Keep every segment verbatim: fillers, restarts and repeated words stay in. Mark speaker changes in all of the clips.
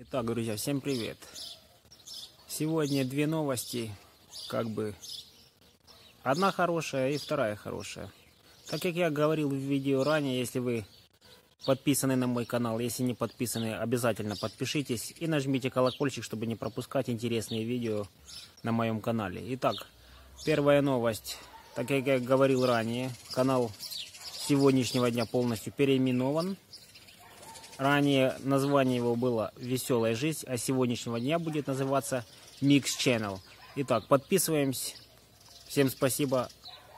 Speaker 1: Так, друзья, всем привет! Сегодня две новости, как бы одна хорошая и вторая хорошая. Так как я говорил в видео ранее, если вы подписаны на мой канал, если не подписаны, обязательно подпишитесь и нажмите колокольчик, чтобы не пропускать интересные видео на моем канале. Итак, первая новость. Так как я говорил ранее, канал сегодняшнего дня полностью переименован. Ранее название его было «Веселая жизнь», а сегодняшнего дня будет называться Mix Channel. Итак, подписываемся. Всем спасибо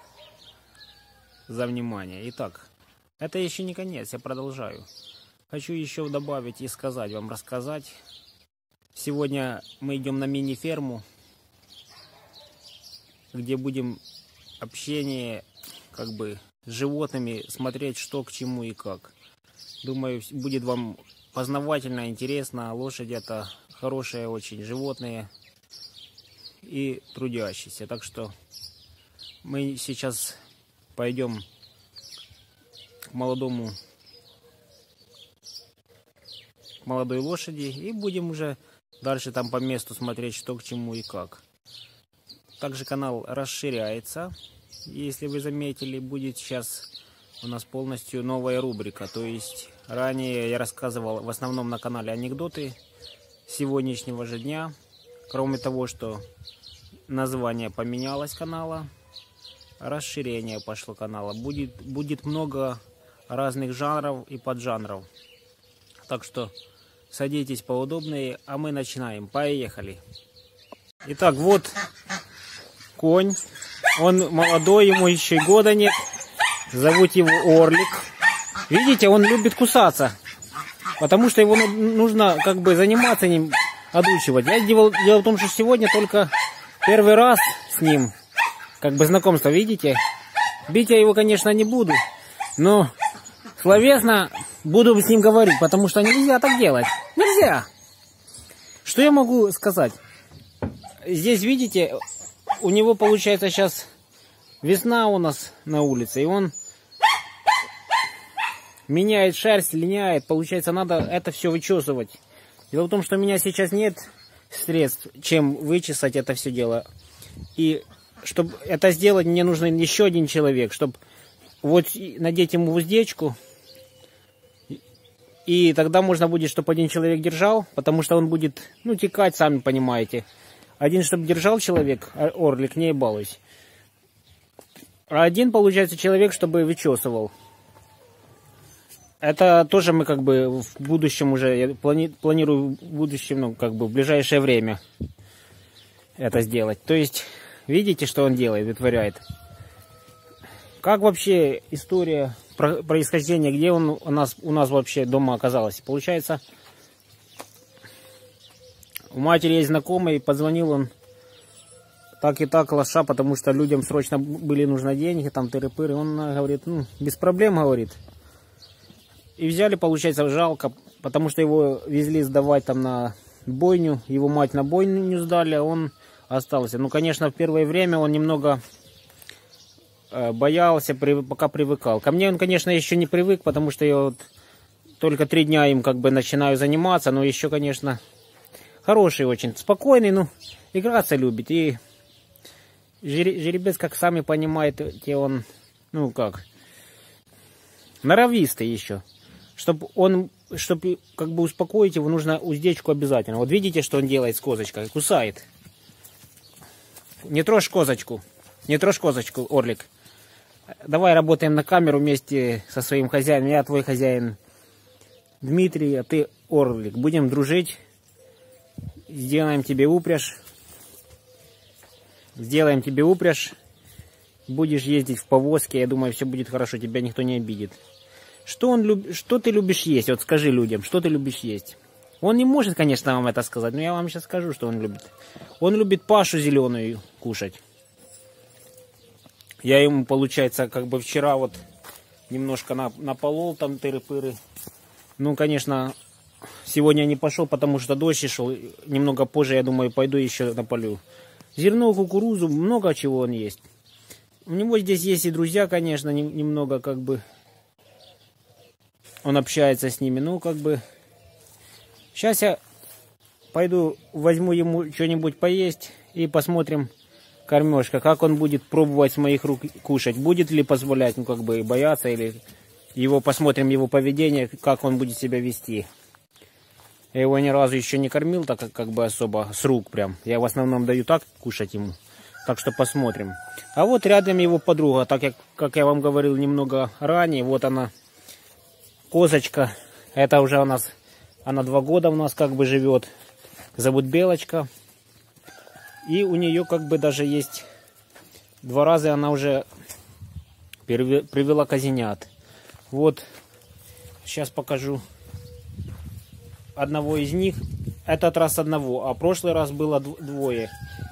Speaker 1: за внимание. Итак, это еще не конец, я продолжаю. Хочу еще добавить и сказать вам, рассказать. Сегодня мы идем на мини-ферму, где будем общение как бы с животными, смотреть, что к чему и как. Думаю, будет вам познавательно, интересно. Лошади — это хорошие очень животные и трудящиеся. Так что мы сейчас пойдем к молодому, к молодой лошади и будем уже дальше там по месту смотреть, что к чему и как. Также канал расширяется. Если вы заметили, будет сейчас у нас полностью новая рубрика. То есть ранее я рассказывал в основном на канале анекдоты сегодняшнего же дня. Кроме того, что название поменялось канала, расширение пошло канала. Будет, будет много разных жанров и поджанров. Так что садитесь поудобнее, а мы начинаем. Поехали. Итак, вот конь. Он молодой, ему еще и года нет. Зовут его Орлик. Видите, он любит кусаться. Потому что его нужно как бы заниматься ним, отучивать. Я делал, дело в том, что сегодня только первый раз с ним как бы знакомство, видите. Бить я его, конечно, не буду. Но словесно буду с ним говорить, потому что нельзя так делать. Нельзя. Что я могу сказать? Здесь, видите, у него получается сейчас весна у нас на улице. И он меняет шерсть, линяет. Получается, надо это все вычесывать. Дело в том, что у меня сейчас нет средств, чем вычесать это все дело. И чтобы это сделать, мне нужен еще один человек, чтобы вот надеть ему уздечку. И тогда можно будет, чтобы один человек держал, потому что он будет, ну, текать, сами понимаете. Один, чтобы держал человек, Орлик, не балуйся. А один, получается, человек, чтобы вычесывал. Это тоже мы как бы в будущем уже, я плани, планирую в будущем, ну, как бы в ближайшее время это сделать. То есть, видите, что он делает, вытворяет. Как вообще история происхождения, где он у нас, у нас вообще дома оказалась? Получается, у матери есть знакомый, позвонил он, так и так, лоша, потому что людям срочно были нужны деньги, там тыры-пыры. Он говорит, ну, без проблем, говорит. И взяли, получается, жалко, потому что его везли сдавать там на бойню. Его мать на бойню сдали, а он остался. Ну, конечно, в первое время он немного э, боялся, при, пока привыкал. Ко мне он, конечно, еще не привык, потому что я вот только три дня им как бы начинаю заниматься. Но еще, конечно, хороший очень, спокойный, ну, играться любит. И жеребец, как сами понимаете, он, ну как, норовистый еще. Чтобы он, чтобы как бы успокоить его, нужно уздечку обязательно. Вот видите, что он делает с козочкой? Кусает. Не трожь козочку. Не трожь козочку, Орлик. Давай работаем на камеру вместе со своим хозяином. Я твой хозяин Дмитрий, а ты Орлик. Будем дружить. Сделаем тебе упряжь. Сделаем тебе упряжь. Будешь ездить в повозке. Я думаю, все будет хорошо. Тебя никто не обидит. Что, он люб... что ты любишь есть? Вот скажи людям, что ты любишь есть? Он не может, конечно, вам это сказать, но я вам сейчас скажу, что он любит. Он любит пашу зеленую кушать. Я ему, получается, как бы вчера вот немножко наполол там тыры-пыры. Ну, конечно, сегодня не пошел, потому что дождь шел. Немного позже, я думаю, пойду еще наполю. Зерно, кукурузу, много чего он есть. У него здесь есть и друзья, конечно, немного как бы... Он общается с ними, ну, как бы... Сейчас я пойду возьму ему что-нибудь поесть и посмотрим кормежка, как он будет пробовать с моих рук кушать. Будет ли позволять, ну как бы бояться, или его посмотрим его поведение, как он будет себя вести. Я его ни разу еще не кормил, так как, как бы особо с рук прям. Я в основном даю так кушать ему. Так что посмотрим. А вот рядом его подруга, так как, как я вам говорил немного ранее, вот она, козочка. Это уже у нас, она два года у нас как бы живет. Зовут Белочка. И у нее как бы даже есть, два раза она уже привела козенят. Вот, сейчас покажу одного из них. Этот раз одного, а прошлый раз было двое.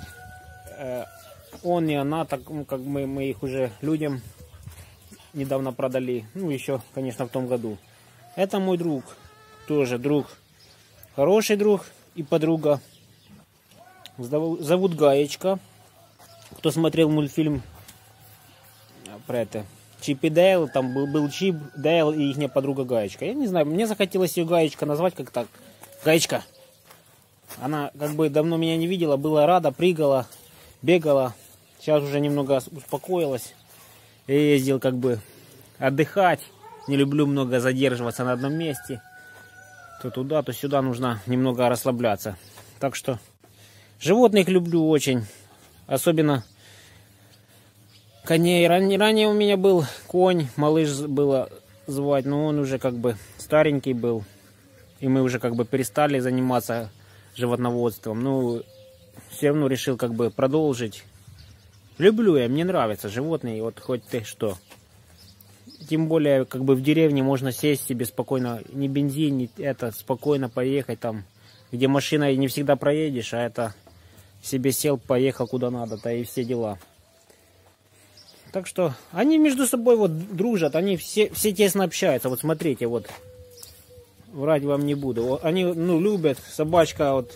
Speaker 1: Он и она, так как мы, мы их уже людям недавно продали. Ну, еще, конечно, в том году. Это мой друг. Тоже друг. Хороший друг и подруга. Зовут Гаечка. Кто смотрел мультфильм про это, Чип и Дейл, там был, был Чип, Дейл и их подруга Гаечка. Я не знаю, мне захотелось ее Гаечка назвать как так. Гаечка. Она как бы давно меня не видела, была рада, прыгала, бегала. Сейчас уже немного успокоилась. Я ездил как бы отдыхать. Не люблю много задерживаться на одном месте. То туда, то сюда нужно немного расслабляться. Так что животных люблю очень. Особенно коней. Ранее, ранее у меня был конь, малыш было звать, но он уже как бы старенький был. И мы уже как бы перестали заниматься животноводством. Ну, все равно решил как бы продолжить. Люблю я, мне нравятся животные, вот хоть ты что. Тем более, как бы в деревне можно сесть себе спокойно, ни бензин, ни это, спокойно поехать там, где машиной не всегда проедешь, а это себе сел, поехал куда надо-то и все дела. Так что они между собой вот дружат, они все, все тесно общаются. Вот смотрите, вот, врать вам не буду. Они, ну, любят, собачка, вот,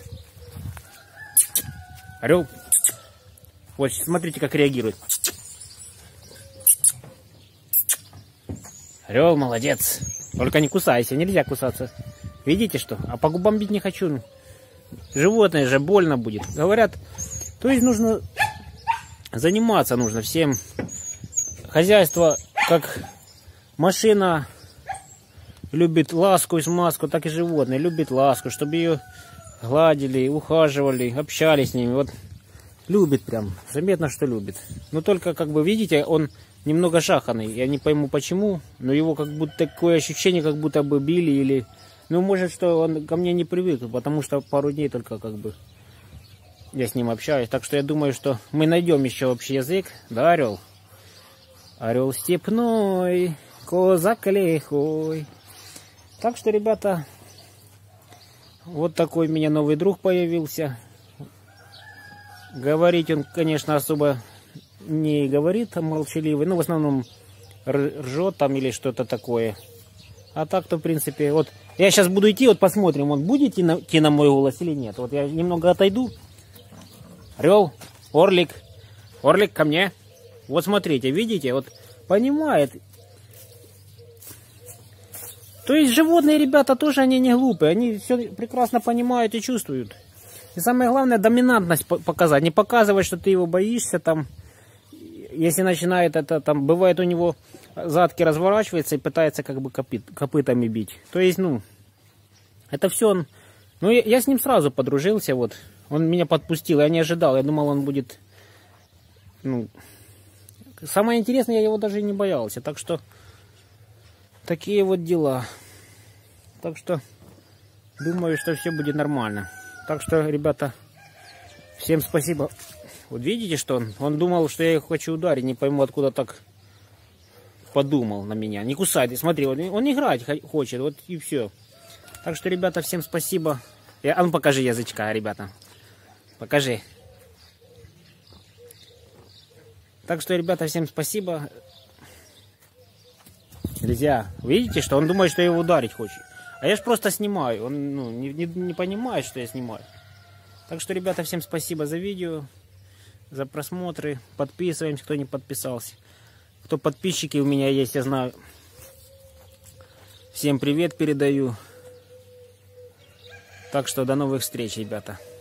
Speaker 1: орел. Вот, смотрите, как реагирует. Орел, молодец. Только не кусайся, нельзя кусаться. Видите что? А по губам бить не хочу. Животное же больно будет. Говорят, то есть нужно заниматься, нужно всем. Хозяйство, как машина любит ласку и смазку, так и животное любит ласку, чтобы ее гладили, ухаживали, общались с ними. Вот любит прям, заметно, что любит. Но только, как бы, видите, он немного шаханый. Я не пойму почему, но его как будто такое ощущение, как будто бы били или... Ну, может, что он ко мне не привык, потому что пару дней только, как бы, я с ним общаюсь. Так что я думаю, что мы найдем еще общий язык. Да, орел? Орел степной, козак лихой. Так что, ребята, вот такой у меня новый друг появился. Говорить он, конечно, особо не говорит, а молчаливый. Ну, в основном ржет там или что-то такое. А так-то, в принципе, вот я сейчас буду идти, вот посмотрим, он будет идти на, идти на мой голос или нет. Вот я немного отойду. Орел, орлик, орлик, ко мне. Вот смотрите, видите, вот понимает. То есть животные, ребята, тоже они не глупые. Они все прекрасно понимают и чувствуют. И самое главное, доминантность показать. Не показывать, что ты его боишься там. Если начинает это, там, бывает у него задки разворачивается и пытается как бы копыт, копытами бить. То есть, ну, это все он... Ну, я, я с ним сразу подружился, вот. Он меня подпустил, я не ожидал. Я думал, он будет... Ну, самое интересное, я его даже и не боялся. Так что, такие вот дела. Так что, думаю, что все будет нормально. Так что, ребята, всем спасибо. Вот видите, что он? Он думал, что я их хочу ударить. Не пойму, откуда так подумал на меня. Не кусай, смотри, он, он играть хочет, вот и все. Так что, ребята, всем спасибо. А ну покажи язычка, ребята. Покажи. Так что, ребята, всем спасибо. Нельзя. Видите, что он думает, что я его ударить хочет. А я ж просто снимаю. Он, ну, не, не, не понимает, что я снимаю. Так что, ребята, всем спасибо за видео, за просмотры. Подписываемся, кто не подписался. Кто подписчики у меня есть, я знаю. Всем привет передаю. Так что до новых встреч, ребята.